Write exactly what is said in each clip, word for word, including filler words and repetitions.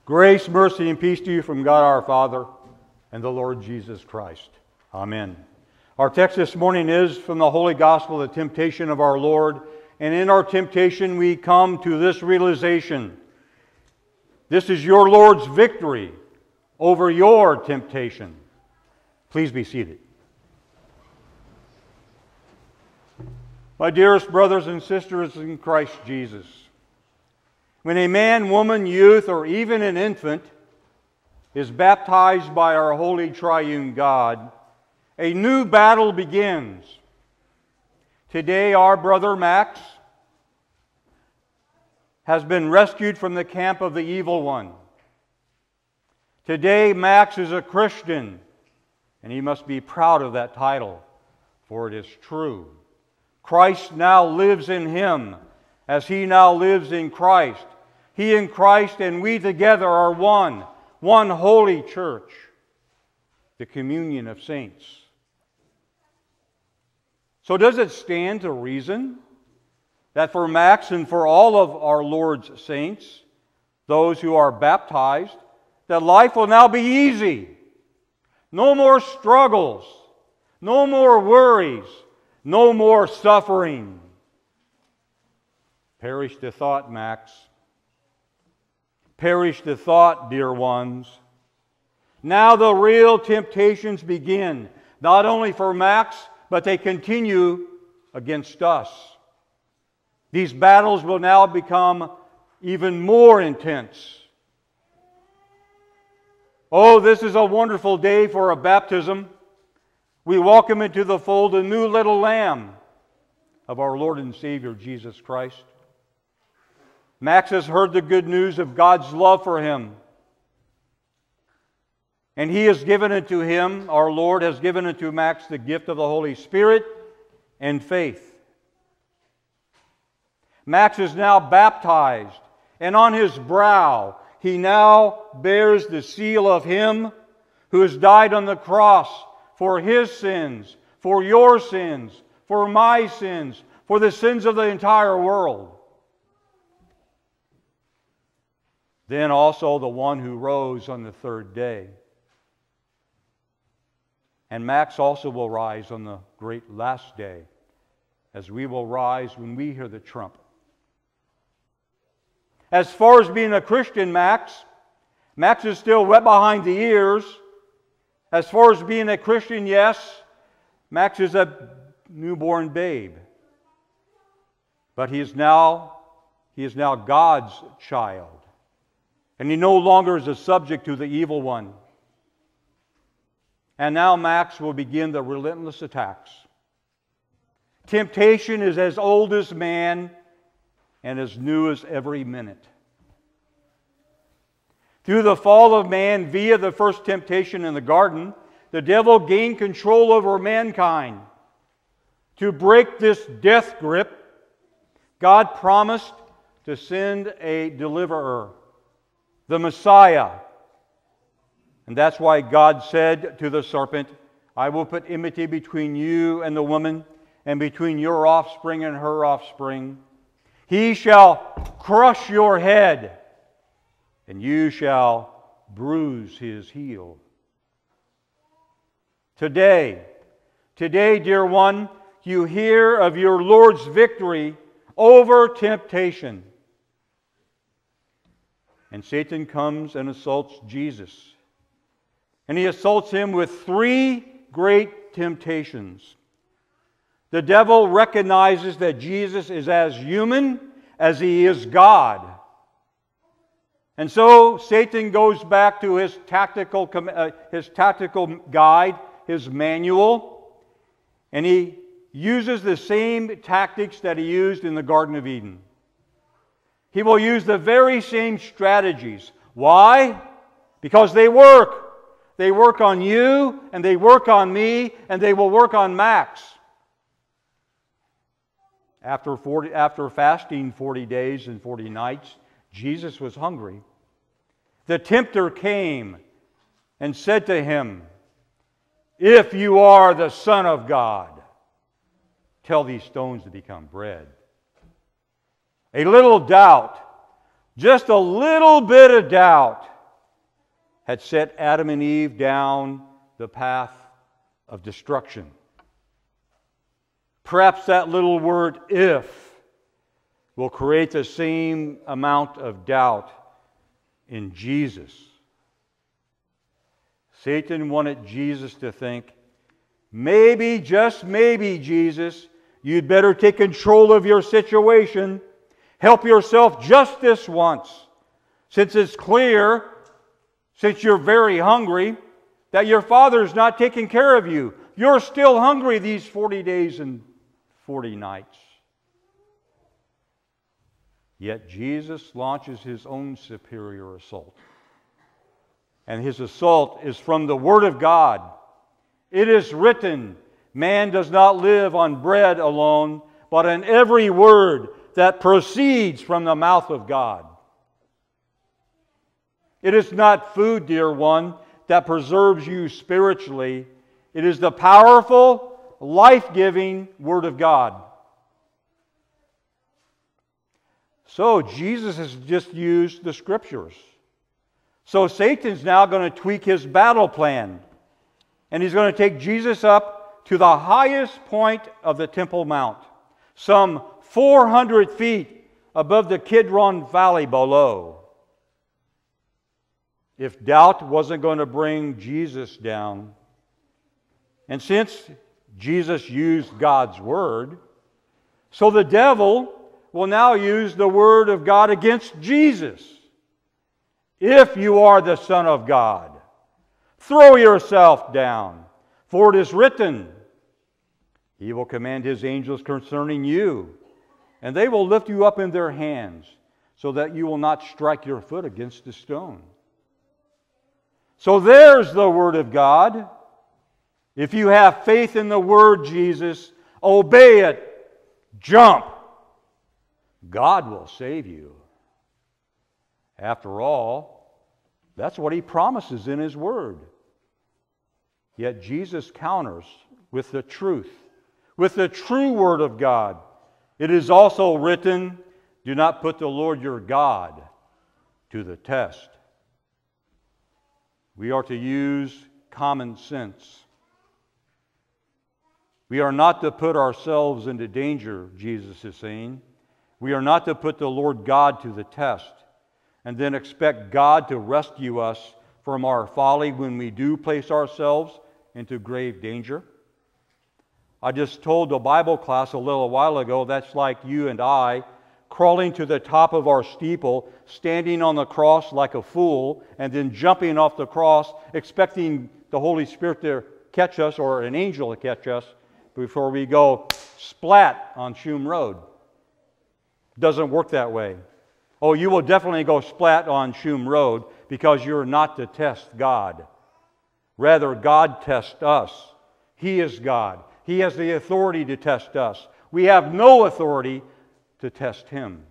Grace, mercy, and peace to you from God our Father and the Lord Jesus Christ. Amen. Our text this morning is from the Holy Gospel, the temptation of our Lord. And in our temptation we come to this realization. This is your Lord's victory over your temptation. Please be seated. My dearest brothers and sisters in Christ Jesus, when a man, woman, youth, or even an infant is baptized by our holy triune God, a new battle begins. Today, our brother Max has been rescued from the camp of the evil one. Today, Max is a Christian, and he must be proud of that title, for it is true. Christ now lives in him, as he now lives in Christ. He in Christ and we together are one, one holy church, the communion of saints. So does it stand to reason that for Max and for all of our Lord's saints, those who are baptized, that life will now be easy? No more struggles, no more worries, no more suffering. Perish the thought, Max. Perish the thought, dear ones. Now the real temptations begin, not only for Max, but they continue against us. These battles will now become even more intense. Oh, this is a wonderful day for a baptism. We welcome into the fold a new little lamb of our Lord and Savior, Jesus Christ. Max has heard the good news of God's love for him. And he has given unto him, our Lord has given unto Max the gift of the Holy Spirit and faith. Max is now baptized, and on his brow he now bears the seal of him who has died on the cross for his sins, for your sins, for my sins, for the sins of the entire world. Then also the one who rose on the third day. And Max also will rise on the great last day, as we will rise when we hear the trump. As far as being a Christian, Max, Max is still wet behind the ears. As far as being a Christian, yes, Max is a newborn babe. But he is now, he is now God's child. And he no longer is a subject to the evil one. And now Max will begin the relentless attacks. Temptation is as old as man and as new as every minute. Through the fall of man via the first temptation in the garden, the devil gained control over mankind. To break this death grip, God promised to send a deliverer, the Messiah. And that's why God said to the serpent, I will put enmity between you and the woman, and between your offspring and her offspring. He shall crush your head, and you shall bruise his heel. Today, today, dear one, you hear of your Lord's victory over temptation. And Satan comes and assaults Jesus. And he assaults him with three great temptations. The devil recognizes that Jesus is as human as he is God. And so Satan goes back to his tactical, uh, his tactical guide, his manual, and he uses the same tactics that he used in the Garden of Eden. He will use the very same strategies. Why? Because they work. They work on you, and they work on me, and they will work on Max. After, forty, after fasting forty days and forty nights, Jesus was hungry. The tempter came and said to him, if you are the Son of God, tell these stones to become bread. A little doubt, just a little bit of doubt, had set Adam and Eve down the path of destruction. Perhaps that little word "if" will create the same amount of doubt in Jesus. Satan wanted Jesus to think, maybe, just maybe, Jesus, you'd better take control of your situation. Help yourself just this once. Since it's clear, since you're very hungry, that your Father's not taking care of you. You're still hungry these forty days and forty nights. Yet Jesus launches His own superior assault. And His assault is from the Word of God. It is written, man does not live on bread alone, but on every word that proceeds from the mouth of God. It is not food, dear one, that preserves you spiritually. It is the powerful, life-giving Word of God. So Jesus has just used the Scriptures. So Satan's now going to tweak his battle plan. And he's going to take Jesus up to the highest point of the Temple Mount, some four hundred feet above the Kidron Valley below. If doubt wasn't going to bring Jesus down, and since Jesus used God's Word, so the devil will now use the Word of God against Jesus. If you are the Son of God, throw yourself down, for it is written, He will command His angels concerning you, and they will lift you up in their hands, so that you will not strike your foot against a stone. So there's the Word of God. If you have faith in the Word, Jesus, obey it. Jump. God will save you. After all, that's what He promises in His Word. Yet Jesus counters with the truth, with the true Word of God. It is also written, do not put the Lord your God to the test. We are to use common sense. We are not to put ourselves into danger, Jesus is saying. We are not to put the Lord God to the test and then expect God to rescue us from our folly when we do place ourselves into grave danger. I just told the Bible class a little while ago, that's like you and I crawling to the top of our steeple, standing on the cross like a fool, and then jumping off the cross, expecting the Holy Spirit to catch us or an angel to catch us before we go splat on Shum Road. Doesn't work that way. Oh, you will definitely go splat on Shum Road because you're not to test God. Rather, God tests us. He is God. He has the authority to test us. We have no authority to test Him.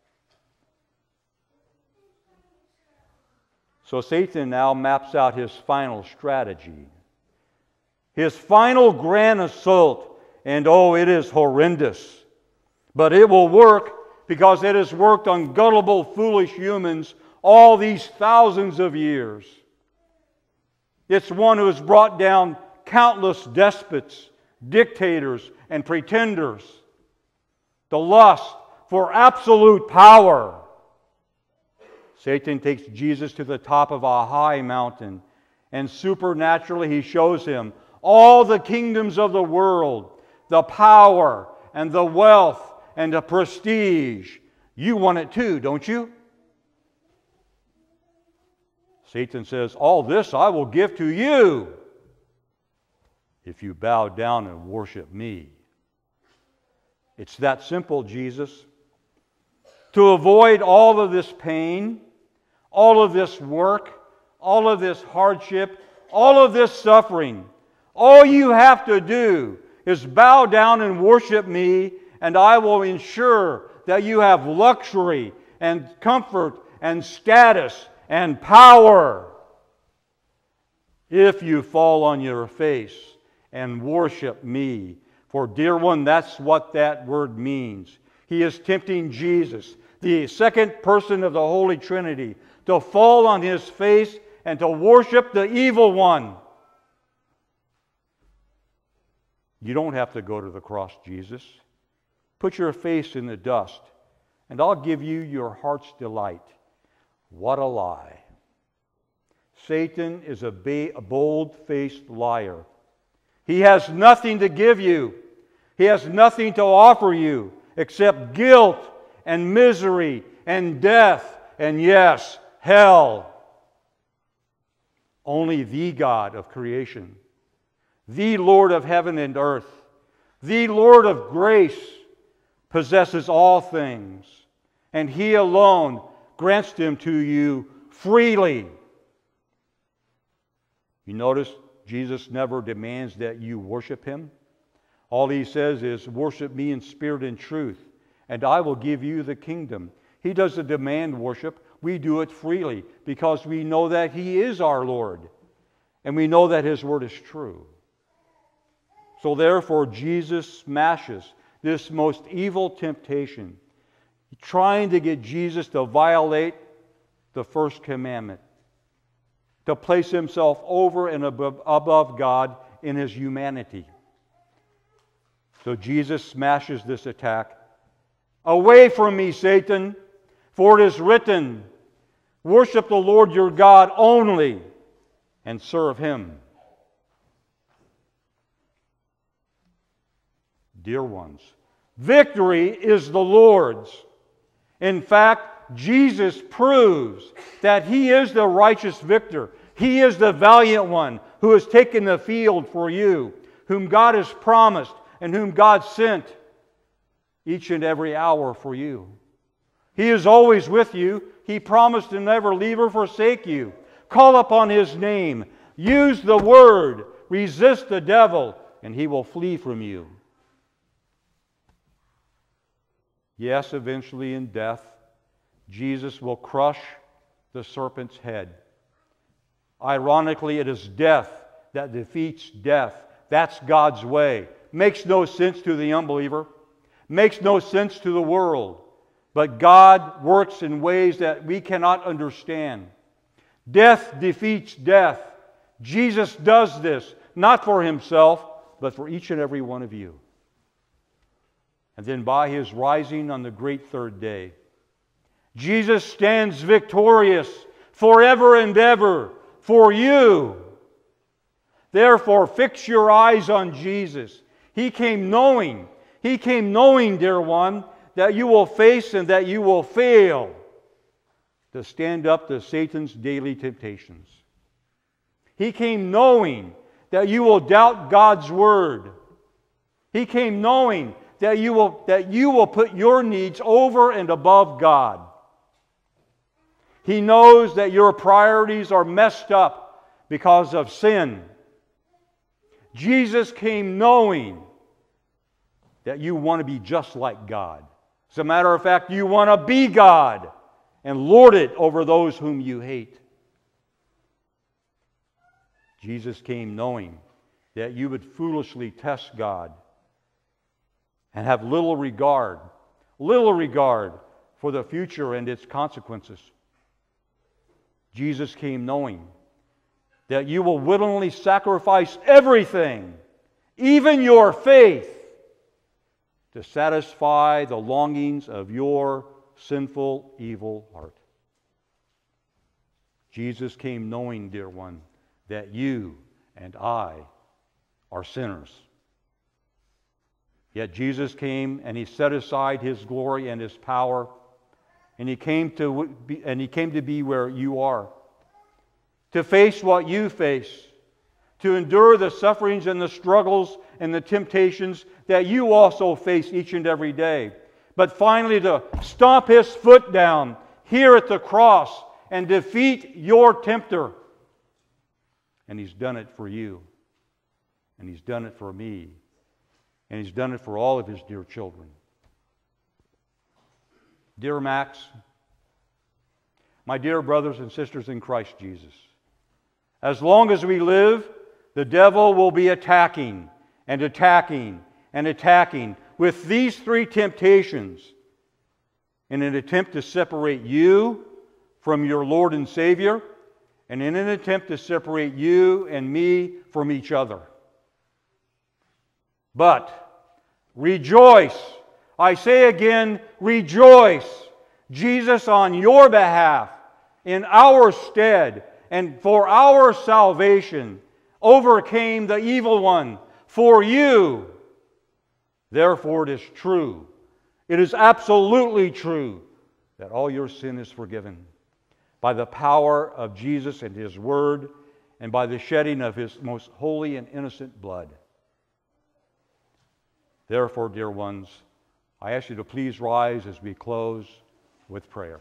So Satan now maps out his final strategy. His final grand assault. And oh, it is horrendous. But it will work because it has worked on gullible, foolish humans all these thousands of years. It's one who has brought down countless despots, dictators, and pretenders. The lust for absolute power. Satan takes Jesus to the top of a high mountain, and supernaturally he shows him all the kingdoms of the world, the power and the wealth and the prestige. You want it too, don't you? Satan says, all this I will give to you if you bow down and worship me. It's that simple, Jesus. To avoid all of this pain, all of this work, all of this hardship, all of this suffering, all you have to do is bow down and worship me, and I will ensure that you have luxury and comfort and status and power. If you fall on your face and worship me. For, dear one, that's what that word means. He is tempting Jesus, the second person of the Holy Trinity, to fall on His face and to worship the evil one. You don't have to go to the cross, Jesus. Put your face in the dust, and I'll give you your heart's delight. What a lie. Satan is a, ba- a bold-faced liar. He has nothing to give you. He has nothing to offer you except guilt and misery and death and, yes, hell. Only the God of creation, the Lord of heaven and earth, the Lord of grace, possesses all things, and He alone grants them to you freely. You notice Jesus never demands that you worship Him. All He says is, worship me in spirit and truth, and I will give you the kingdom. He doesn't demand worship. We do it freely because we know that He is our Lord, and we know that His word is true. So therefore, Jesus smashes this most evil temptation, trying to get Jesus to violate the first commandment, to place Himself over and above, above God in His humanity. So Jesus smashes this attack. Away from me, Satan, for it is written, worship the Lord your God only and serve Him. Dear ones, victory is the Lord's. In fact, Jesus proves that He is the righteous victor. He is the valiant one who has taken the field for you, whom God has promised and whom God sent each and every hour for you. He is always with you. He promised to never leave or forsake you. Call upon His name. Use the Word. Resist the devil, and he will flee from you. Yes, eventually in death, Jesus will crush the serpent's head. Ironically, it is death that defeats death. That's God's way. Makes no sense to the unbeliever. Makes no sense to the world. But God works in ways that we cannot understand. Death defeats death. Jesus does this, not for Himself, but for each and every one of you. And then by His rising on the great third day, Jesus stands victorious forever and ever for you. Therefore, fix your eyes on Jesus. He came knowing, He came knowing, dear one, that you will face and that you will fail to stand up to Satan's daily temptations. He came knowing that you will doubt God's Word. He came knowing that you will, that you will put your needs over and above God. He knows that your priorities are messed up because of sin. Jesus came knowing that you want to be just like God. As a matter of fact, you want to be God and lord it over those whom you hate. Jesus came knowing that you would foolishly test God and have little regard, little regard for the future and its consequences. Jesus came knowing that you will willingly sacrifice everything, even your faith, to satisfy the longings of your sinful, evil heart. Jesus came knowing, dear one, that you and I are sinners. Yet Jesus came and He set aside His glory and His power, and He came to be, and He came to be where you are, to face what you face, to endure the sufferings and the struggles and the temptations that you also face each and every day. But finally to stomp His foot down here at the cross and defeat your tempter. And He's done it for you. And He's done it for me. And He's done it for all of His dear children. Dear Max, my dear brothers and sisters in Christ Jesus, as long as we live, the devil will be attacking and attacking and attacking with these three temptations in an attempt to separate you from your Lord and Savior and in an attempt to separate you and me from each other. But rejoice. I say again, rejoice. Jesus on your behalf, in our stead, and for our salvation, overcame the evil one for you. Therefore it is true. It is absolutely true that all your sin is forgiven by the power of Jesus and His Word and by the shedding of His most holy and innocent blood. Therefore, dear ones, I ask you to please rise as we close with prayer.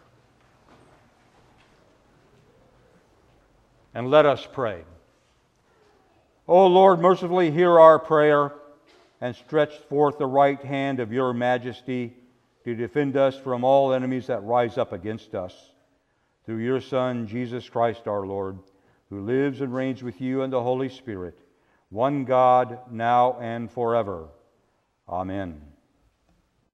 And let us pray. O Lord, mercifully hear our prayer and stretch forth the right hand of your majesty to defend us from all enemies that rise up against us. Through your Son, Jesus Christ our Lord, who lives and reigns with you and the Holy Spirit, one God, now and forever. Amen.